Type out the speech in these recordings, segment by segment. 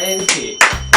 팬케이크.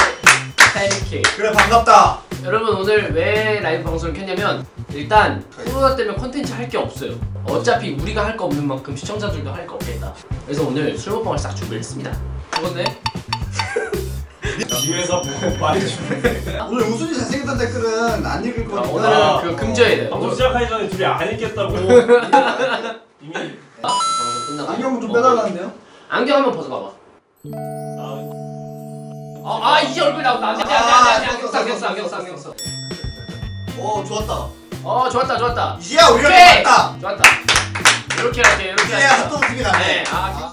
그래 반갑다. 여러분 오늘 왜 라이브 방송을 켰냐면 일단 코로나 때문에 콘텐츠 할 게 없어요. 어차피 우리가 할 거 없는 만큼 시청자들도 할 거 없겠다. 그래서 오늘 술 먹방을 싹 준비를 했습니다. 그건데 집에서 많이 준비해. 오늘 우순이 잘생겼다는 댓글은 안 읽을 거니까 오늘은 그거 금지해야 돼요. 방송 시작하기 전에 둘이 안 했겠다고. 이미 방송 끝나고 안경 좀 빼달라는데요? 안경 한번 벗어봐봐. 이제 얼굴 나온다. 안경 써. 좋았다. 좋았다. 이제야 우리가 맞다. 좋았다. 이렇게 할게, 이렇게 이제야 할게. 합동 팀이 나네. 네,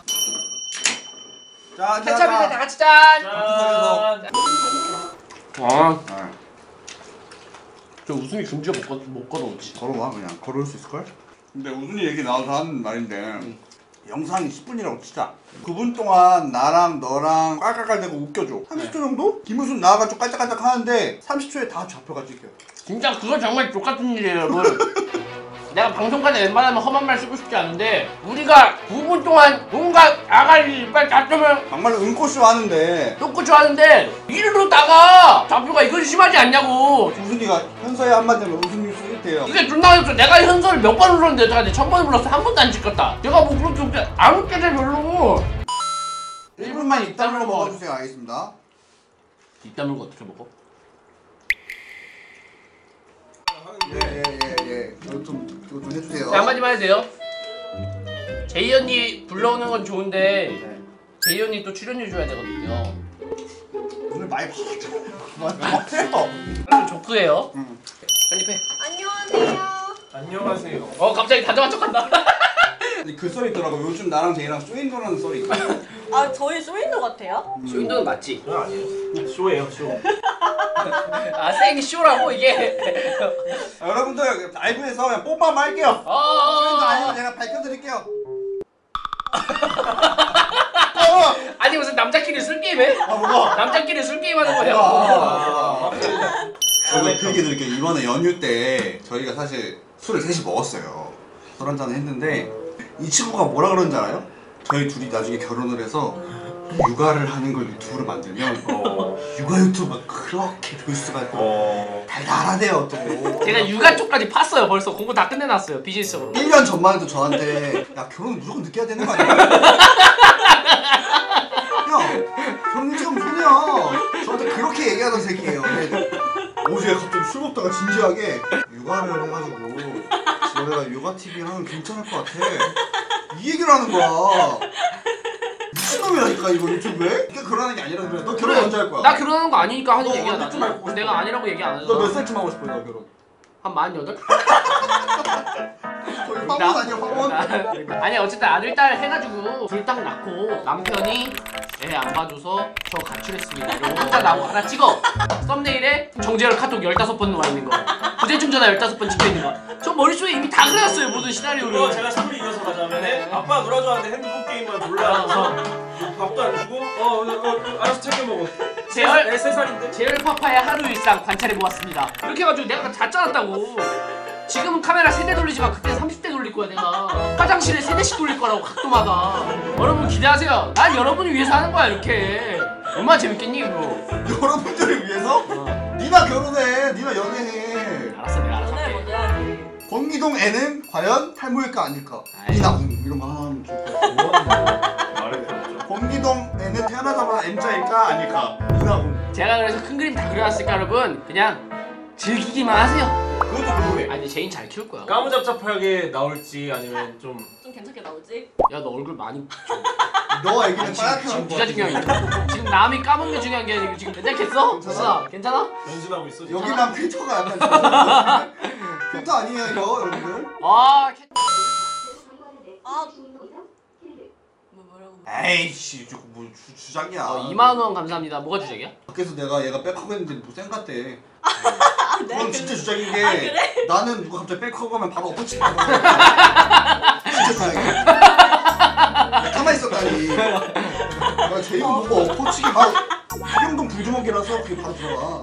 자, 케찹이네 다 같이 짠. 저 웃음이 금지가 못 걸어오지. 걸어와 그냥 걸어올 수 있을걸? 근데 우순이 얘기 나와서 하는 말인데 영상이 10분이라고 치자. 9분 동안 나랑 너랑 깔깔깔대고 웃겨줘. 30초 정도? 김우순 나와가지고 깔짝깔짝 하는데 30초에 다 잡혀가지고 웃겨. 진짜 그건 정말 똑같은 일이에요, 여러분. 내가 방송간에 웬만하면 험한 말 쓰고 싶지 않은데 우리가 9분 동안 뭔가 아가리 이빨 다 뜨면 정말로 응꼬쇼 하는데 똥꼬쇼 하는데 이리로다가 잡표가 이건 심하지 않냐고. 우순이가 현서에 한마디 하면 우순이 스윗해요. 이게 존나 어렵죠. 내가 현서를 몇 번 불렀는데 여태까지 1000번 불렀어. 한 번도 안 찍었다. 내가 뭐 그렇게 없지. 아무 때나 별로. 1분만 입 다물고 먹어주세요. 알겠습니다. 입 다물고 어떻게 먹어? 예. 이거 좀 해주세요. 자, 한마디만 해도 돼요? 제이 언니 불러오는 건 좋은데 네. 제이 언니 또 출연료 줘야 되거든요. 오늘 많이 받았잖아요. 그럼 조크예요. 편집해. 안녕하세요. 갑자기 다정한 척한다. 그 썰이 있더라고. 요즘 나랑 제이랑 쇼인도라는 썰이 있어. 아 저희 쇼윈도 같아요? 쇼윈도는 맞지? 그건 아니에요. 쇼예요, 쇼. 생이 쇼라고 이게. 여러분들 라이브에서 그냥 뽀뽀만 할게요. 쇼인도 아니고 제가 밝혀드릴게요. 아니 무슨 남자끼리 술 게임해? 뭐가? 남자끼리 술 게임 하는 거냐고. 그 얘기 드릴게요. 이번에 연휴 때 저희가 사실 술을 셋이 먹었어요. 술 한잔 했는데 이 친구가 뭐라 그러는지 알아요? 저희 둘이 나중에 결혼을 해서 육아를 하는 걸 유튜브로 만들면 육아 유튜브가 그렇게 조회수가 달달하대요 또. 제가 육아 쪽까지 팠어요. 벌써 공부 다 끝내놨어요. 비즈니스적으로. 1년 전만 해도 저한테 야 결혼은 무조건 늦게 해야 되는 거 아니야? 야 결혼 지금 무슨이야. 저한테 그렇게 얘기하던 새끼예요. 근데 어제 갑자기 술 먹다가 진지하게 육아를 해가지고 집에다가 육아 TV 하면 괜찮을 것 같아. 이 얘기를 하는 거야. 미친놈이라니까 이거 유튜브에? 이게 결혼하는 게 아니라 그래. 너 결혼 언제 할 거야? 나 결혼하는 거 아니니까 하는 너 얘기야. 언제쯤 할 거야? 내가 아니라고 얘기 안 너 몇 하잖아. 살쯤 하고 싶어 너 결혼? 한 48? 거의 화원 아니야 화원? 아니 어쨌든 아들 딸 해가지고 둘 딱 낳고 남편이 애 안 봐줘서 저 가출했습니다 이러고 혼자 나오고 하나 찍어. 썸네일에 정재열 카톡 15번 와 있는 거, 부재중 전화 15번 찍혀있는 거. 저 머릿속에 이미 다 그려놨어요 모든 그거 시나리오를. 제가 소리 이어서 가자면은 아빠 놀아줘하는데 핸드폰 게임만 몰라서 밥도 안 주고 알아서 챙겨 먹어. 재열 3살인데? 재열 파파의 하루 일상 관찰해보았습니다. 이렇게 해가지고 내가 다 짜놨다고. 지금은 카메라 3대 돌리지만 그때 30대 돌릴 거야 내가. 화장실에 3대씩 돌릴 거라고 각도마다. 여러분 기대하세요. 난 여러분을 위해서 하는 거야 이렇게. 얼마나 재밌겠니 이거. 여러분들을 위해서? 니나 결혼해. 니나 연애해. 알았어 내가 알아서 오늘 할게. 먼저 해야지. 권기동 애는 과연 탈모일까 아닐까? 아이. 니나 이런 거 하면 좋을 것 같아. 말을 들었죠. 권기동 애는 태어나자마자 M자일까 아닐까? 니나 제가 그래서 큰 그림 다 그려놨으니까 여러분 그냥 즐기기만 하세요. 그것도 궁금해. 아니 제인 잘 키울 거야. 까무잡잡하게 나올지 아니면 좀 괜찮게 나오지? 야 너 얼굴 많이 너 애기는 아니, 빨갛게 지금 나올 것 네가 중요한 게 지금 남이 까먹는 게 중요한 게 아니고 지금 괜찮겠어? 괜찮아. 괜찮아? 변신하고 있어 지금. 여기만 필터가 약간 좋아. 필터 아니에요 이거 여러분들? 아 뭐라고? 에이씨 저거 뭐 주작이야. 2만원 감사합니다. 뭐가 주작이야? 밖에서 내가 얘가 백하고 했는데 뭐쌩 같대. 아, 네? 그건 진짜 주작인 게 그래? 나는 누가 갑자기 백하고 가면 바로 엎어치고 진짜 다행이야. 가만히 있었다니. 나 제이가 보고 엎어치기 바로 수경동 불주먹이라서 그게 바로 들어가.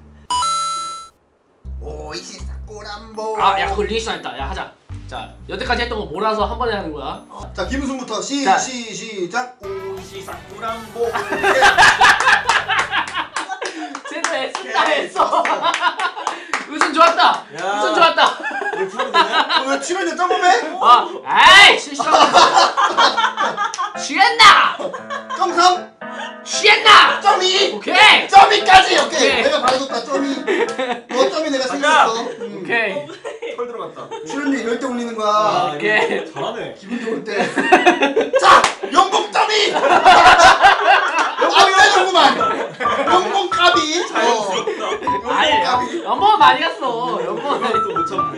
오이시 사쿠란보. 야 그거 리액션 했다. 야 하자. 자 여태까지 했던 거 몰아서 한 번에 하는 거야. 자 김순부터 자. 시작. 오이시 사쿠란보. 준비됐나? 점이! 오케이. 점이까지! 오케이! 오케이. 내가 말해줬다 점이! 너 점이 내가 챙겼어. 오케이. 털 들어갔다. 출연료 이럴 때 올리는 거야. 아, 오케이. 잘하네. 기분 좋을 때. 자! 연봉 점이! 연봉이 되는구만! 연봉 까비! 자연스럽다. 아니, 까비. 연봉 많이 갔어. 연봉. 또못 참네.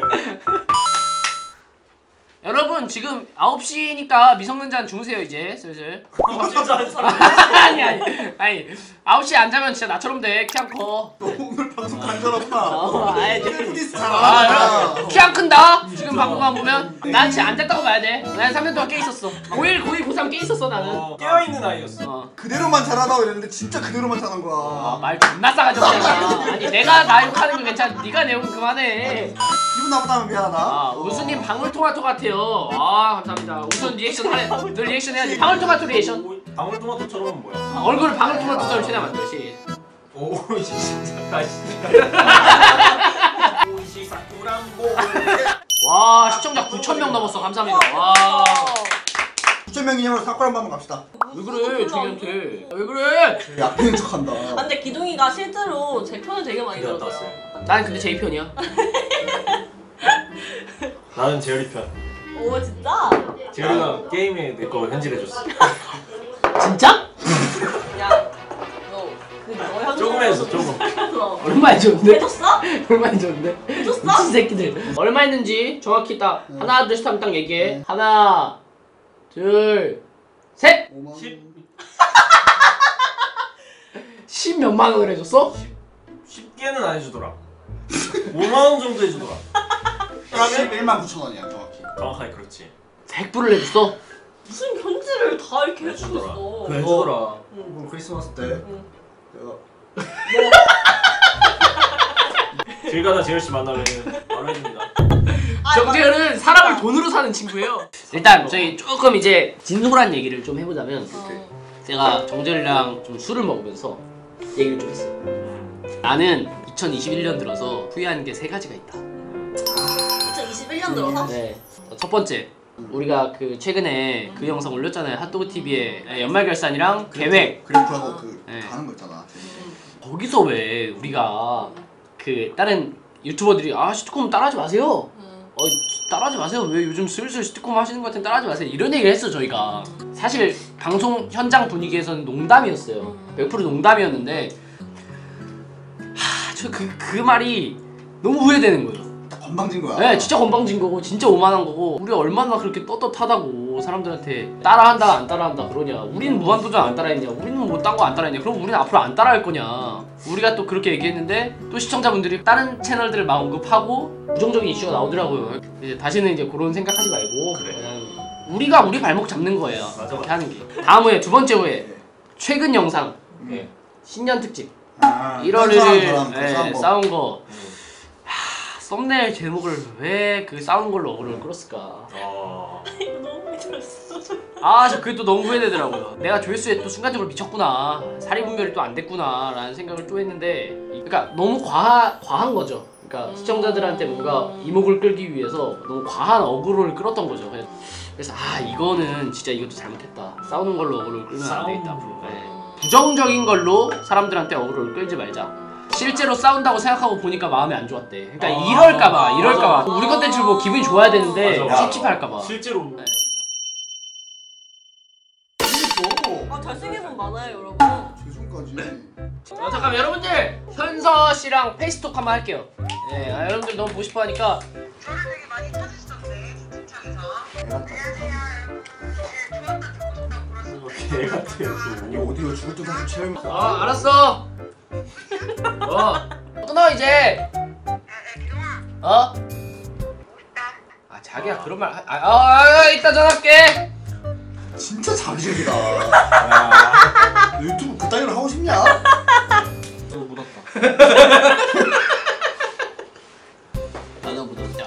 여러분 지금 9시니까 미성년자 주무세요 이제 슬슬. 진짜 한 사람. 아니 9시에 안 자면 진짜 나처럼 돼. 키 안 커. 너 오늘 방송 간절하구나. 셀프디스 잘 아, 알아. 키 안 큰다. 지금 방송만 보면 난 진짜 안 잤다고 봐야 돼. 난 3년 동안 깨 있었어. 고1, 고2, 고3 깨 있었어 나는. 깨어있는 아이였어. 그대로만 잘하다고 이랬는데 진짜 그대로만 잘한 거야. 말 존나 싸가지고 아니 내가 나 욕하는 거 괜찮아. 네가 내 욕 그만해. 기분 나쁘다면 미안하다. 아 우수님 방울토마토 같아요. 아 감사합니다. 우수는 리액션 하래. 늘 리액션 해야지. 방울토마토 리액션. 방울토마토처럼은 뭐야? 얼굴 방울토마토처럼 최대한 만들어. 시. 오이시 진짜 오이시 사쿠란보. 와 시청자 9,000명 넘었어. 감사합니다. 와. 9,000명 기념으로 사쿠라 한번 갑시다. 왜 그래 저기한테. 왜 그래? 약해는 척한다. 아, 근데 기둥이가 실제로 제 편을 되게 많이 기다렸다 들었어요. 난 근데 제이 편이야. 나는 재열이 편. 오 진짜? 재열이가 게임에 내 거 현질해줬어. 진짜? 야, 너 현재 조금 했어, 조금. 얼마 해줬는데? 해줬어? 얼마 해줬는데? 해줬어? 미친 새끼들. 얼마 했는지 정확히 딱 하나 둘 셋 하면 딱 얘기해. 하나 둘 셋. 10 몇만 원을 해줬어? 10개는 안 해주더라. 5만원 정도 해주더라. 그러면 11만 9천 원이야 정확히. 정확하게 그렇지. 100불을 해줬어? 무슨 편지를 다 이렇게 해주고 해주더라. 있어. 그래 해주더라. 이번 크리스마스 때 응. 내가 길 가다 재열씨 만나면 바로 해줍니다. 정재현은 사람을 돈으로 사는 친구예요. 일단 저희 조금 이제 진솔한 얘기를 좀 해보자면 제가 정재현이랑 좀 술을 먹으면서 얘기를 좀 했어요. 나는 2021년 들어서 후회하는 게 3가지가 있다. 2021년 들어서? 네. 첫 번째, 우리가 그 최근에 그 영상 올렸잖아요. 핫도그 TV에 연말 결산이랑 계획. 그래프하고 그 네. 가는 거 있잖아. 거기서 왜 우리가 그 다른 유튜버들이 아 시트콤 따라하지 마세요. 따라하지 마세요. 왜 요즘 슬슬 시트콤 하시는 것 같은 따라하지 마세요. 이런 얘기를 했어 저희가. 사실 방송 현장 분위기에서는 농담이었어요. 100% 농담이었는데 저 그 말이 너무 후회되는 거예요. 건방진 거야. 네, 진짜 건방진 거고 진짜 오만한 거고 우리가 얼마나 그렇게 떳떳하다고 사람들한테 따라한다 안 따라한다 그러냐. 우리는 무한도전 안 따라했냐. 우리는 뭐 딴 거 안 따라했냐. 그럼 우리는 앞으로 안 따라할 거냐. 우리가 또 그렇게 얘기했는데 또 시청자분들이 다른 채널들을 막 언급하고 부정적인 이슈가 나오더라고요. 이제 다시는 이제 그런 생각하지 말고 그래. 그냥 우리가 우리 발목 잡는 거예요. 맞아, 그렇게 맞아. 하는 게. 다음 후에 두 번째 후에 최근 영상 예. 신년 특집 아, 1월 싸운 1일 거랑 그 싸운 거. 싸운 거. 썸네일 제목을 왜 그 싸운 걸로 어그로를 끌었을까? 이거 너무 힘들었어. 아, 저 그게 또 너무 후회되더라고요. 내가 조회수에 또 순간적으로 미쳤구나. 사리분별이 또 안 됐구나 라는 생각을 또 했는데 그러니까 너무 과한 거죠. 그러니까 시청자들한테 뭔가 이목을 끌기 위해서 너무 과한 어그로를 끌었던 거죠. 그래서 아 이거는 진짜 이것도 잘못했다. 싸우는 걸로 어그로를 끌면 안 되겠다. 네. 부정적인 걸로 사람들한테 어그로를 끌지 말자. 실제로 싸운다고 생각하고 보니까 마음이 안 좋았대. 그러니까 이럴까봐. 우리 컨텐츠를 보고 기분이 좋아야 되는데 맞아. 찝찝할까봐. 실제로 네. 아 잘생긴 분 많아요 여러분. 죄송까지. 잠깐만 여러분들 현서 씨랑 페이스톡 한번 할게요. 네, 여러분들 너무 보고 싶어하니까. 저를 되게 많이 찾으시던데 채팅창에서. 개 같아요. 이 오디오 죽을 듯 사실 체험. 알았어. 끊어 이제. 아 자기야 그런 말. 이따 전화할게. 진짜 자기적이다. 너 유튜브 그따위로 하고 싶냐? 너무 묻었다. 나는 묻었다.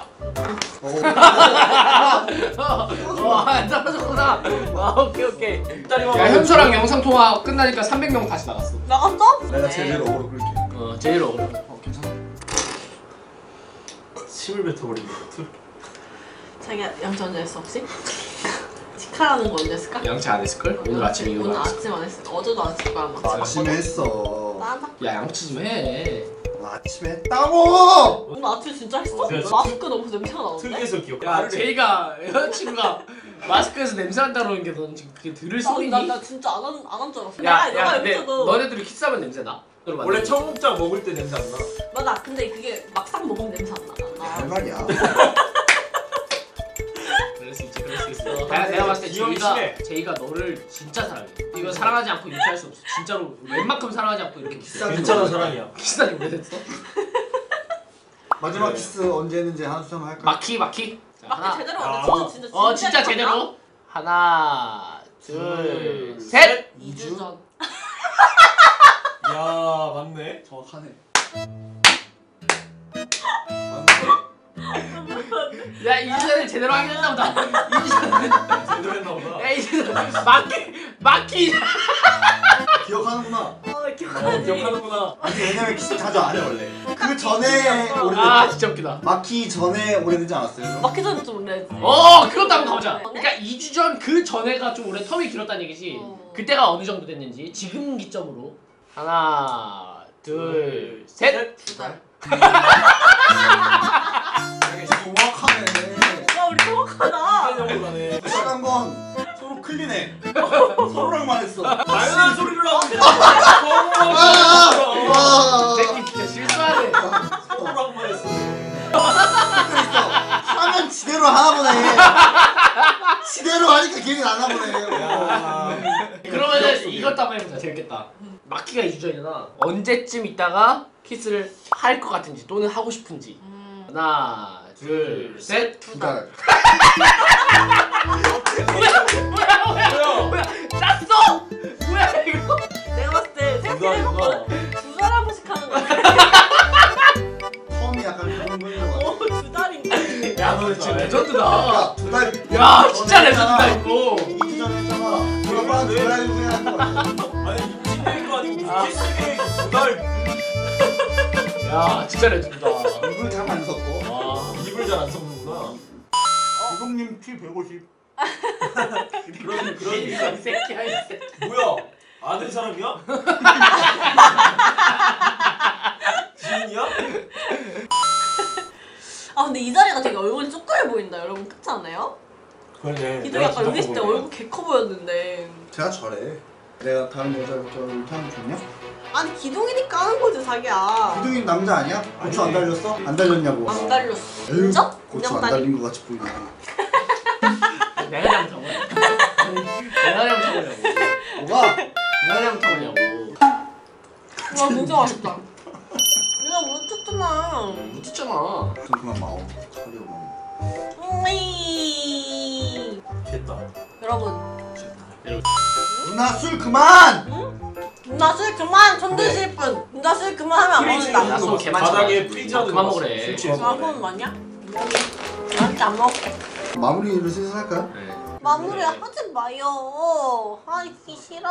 안 떨어졌구나. 오케이. 야 현수랑 영상 통화 끝나니까 300명 다시 나갔어. 나갔어? 내가 제일 어그로 끌게. 제일 어려워. 괜찮아. 침을 뱉어버린 것 같아. 자기야 영전자 했어 혹시? 마스카라는 거 언제 했을까? 양치 안 했을걸? 오늘 아침에 이거 오늘 아침. 아침 안 했을 거야. 어제도 안 했을 거야 아마. 아침에 했어. 나 야 양치 좀 해. 아침에 했다고! 오늘 아침에 진짜 했어? 그래, 마스크 너무 냄새가 나는데? 특이해서 기억. 야 제이가 여자친구가 마스크에서 냄새 난다는 게 넌 지금 그게 들을 소리니? 나 진짜 안 한 줄 알았어. 야 내가 근데 여기서도 너네들이 키스하면 냄새 나? 원래 청국장 먹을 때 냄새 안 나. 맞아. 근데 그게 막상 먹으면 냄새 안 할 나. 말이야. 그럴 수 있지 그럴 수 있어. 내가 봤을 때 기억이 제이가 심해. 제이가 너를 진짜 사랑해. 이거 사랑하지 않고 이렇게 할 수 없어. 진짜로 웬만큼 사랑하지 않고 이렇게 키스해. 괜찮은 사람이야. 키스한 지 오래됐어? 마지막 키스 언제 했는지 한수정 할까? 마키. 자, 막대 하나. 제대로 아, 안 했어. 진짜 진짜 제대로. 하나, 둘, 셋. 2주 전. 야 맞네. 정확하네. 야 이주전에 제대로 하긴 했나 보다. 이주전에. 제대로 했나 보다. 야 이주전 마키. 기억하는구나. 기억하지. 기억하는구나. 아니 왜냐면 키스 자주 안 해 원래. 그 전에 아 오래됐지. 진짜 웃기다. 마키 전에 오래되지 않았어요? 막기 전에 좀 오래. 그것도 한번 가보자. 네. 그러니까 2주 전 그 전에가 좀 오래 텀이 길었다는 얘기지. 그때가 어느 정도 됐는지 지금 기점으로 하나, 둘, 셋. 2달. 정확하네. 와 우리 정확하다. 이간형으로 가네. 시작한 건 서로 클리네. 서로랑만 했어. 당연한 소리를 하고 있어. 와. 새끼 진짜 실수하네. 서로랑만 했어. 그랬어. 하면 지대로 하나 보네. 지대로 하니까 기억이 나나 보네. 야. 그러면은 이것도 한번 해보자. 재밌겠다. 마키가 2주 전이잖아. 언제쯤 있다가 키스를 할 것 같은지 또는 하고 싶은지. 하나, 둘, 셋. 2달. 뭐야? 짰어? 뭐야 이거? 내가 봤을 때 생각해보면 2달 한 번씩 하는 거야. 텀이 약간 그런 거인 것 같아. 2달인데. 야 너 진짜 레전드다. 야, 2달. 야 진짜 레전드다 이거. 2주 전에 했잖아. 그러면 2달 후에 하는 거 같아. 아니 임신 계획도 아니고 무슨 키스 계획 2달. 야 진짜 레전드다. 입을 잘 안 섞어. 와. 입을 잘 안 섞는구나. 이동님 키 150. 그런 이 새끼야 이 새끼. 뭐야? 아는 사람이야? 지인이야? 아 근데 이 자리가 되게 얼굴이 쪼그려 보인다. 여러분 그렇지 않아요? 그러네. 기도 약간 여기 있을 때 얼굴 개 커 보였는데. 제가 저래. 내가 다른 여자부터 이렇게 하면 좋냐? 아니 기동이니까 하는 거지 자기야. 기둥이 남자 아니야? 고추 안 달렸어? 안 달렸냐고. 안 달렸어. 에휴, 진짜? 고추 그냥 안 다리. 달린 거 같이 보이네. 내가 잘못한 거야. 내가 잘못한 거냐고. 뭐가? 내가 잘못한 거냐고. 와 진짜 맛있다. 내가 못 쳤잖아. 묻었잖아. 좀 그만 마음 차려고. 됐다. 여러분 누나 술 그만! 누나 술 그만 손 드실 분 누나 술 그만 하면 안 프리즈 먹는다. 야, 손 개만 바닥에 잡아. 프리즈하는 그만 거 먹으래. 술 취해서. 아 그건 맞냐? 나한테 안 먹게. 마무리를 슬슬 할까요? 네. 마무리 하지 마요. 하기 싫어.